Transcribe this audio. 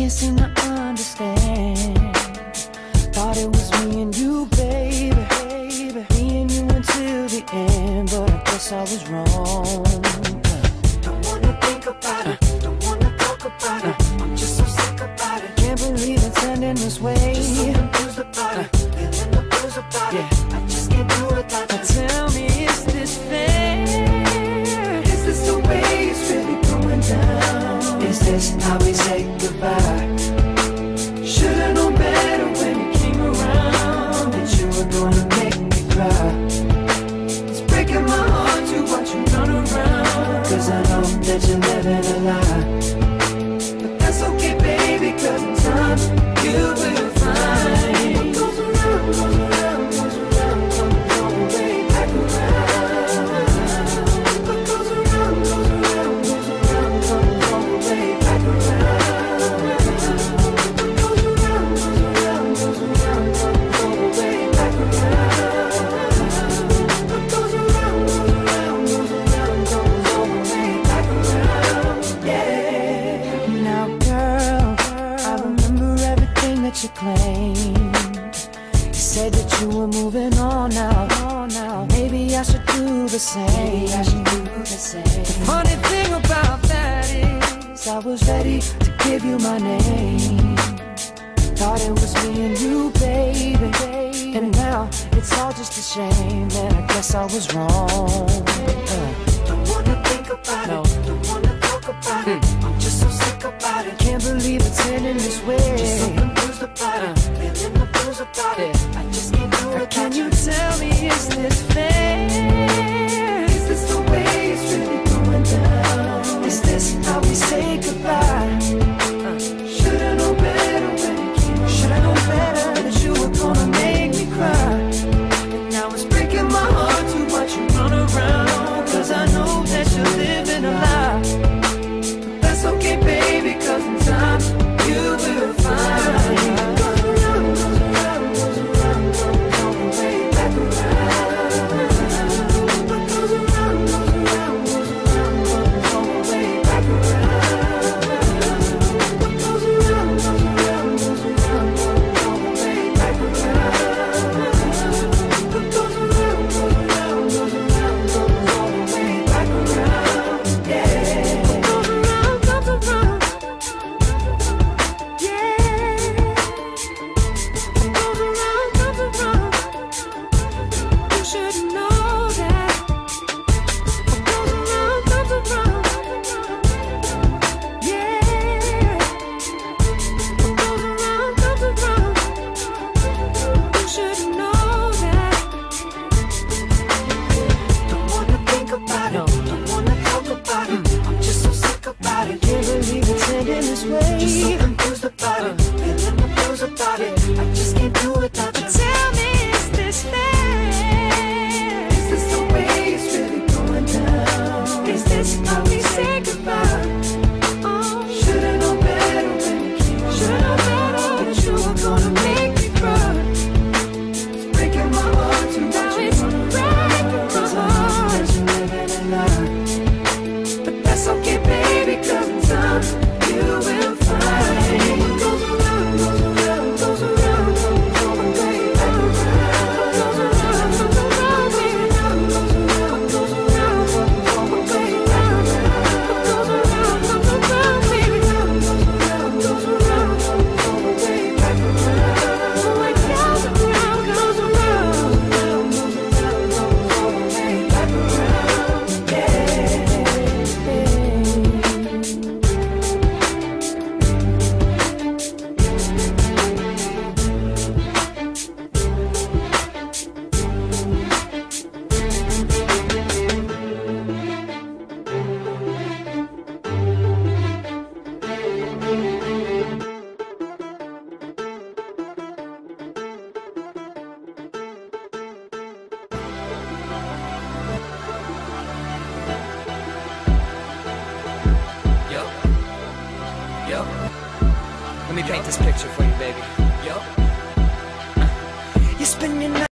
can't seem to understand. Thought it was me and you, baby, me and you until the end, but I guess I was wrong. Don't wanna think about it, don't wanna talk about it. I'm just so sick about it. Can't believe it's ending this way. Just so confused about it, feeling the blues about it. I just can't do it without you. Now tell me, is this fair? Is this the way it's really going down? Is this how we say goodbye? Should've known better when you came around, that you were gonna make me cry. It's breaking my heart to watch you run around, 'cause I know that you're living a lie. But that's okay, baby, 'cause in time you will find what goes around, goes around, goes around, comes all the way back around. What goes around, goes around, goes around, comes all the way back around. You claimed, you said that you were moving on now. Maybe I should do the same. The funny thing about that is I was ready to give you my name. Thought it was me and you, baby, and now it's all just a shame. And I guess I was wrong. Don't wanna think about it, don't wanna talk about it. I'm just so sick about it. Can't believe it's ending this way. Just so confused about it, feeling the blues about it. I just can't do it. Can you tell me, is this fair? Is this the way it's really going down? Is this how we say goodbye? Should've known better when you came around. Should've known better that you were gonna make me cry. And now it's breaking my heart to watch you run around, 'cause I know that you're living a lie. But that's okay, baby, 'cause in time you will find. Just so confused about it, feeling the blues about it. I just can't do it without you. But tell me, is this fair? Is this the way it's really going down? Is this how we say goodbye? Should've known better when you came around. Should've known better that you were gonna make me cry. It's breaking my heart to watch you run around, 'cause I know that you're living a lie. But that's okay, baby, 'cause in time you will find. What goes around, goes around, goes around, comes all the way back around. What goes around, goes around, goes around, goes around, goes around, comes all the way back around. What goes around, comes around, baby, goes around, goes around, comes all the way back around. What goes around, goes around, goes around, comes all the way back around. Yeah. Yo, let me paint this picture for you, baby. Yo, you're spending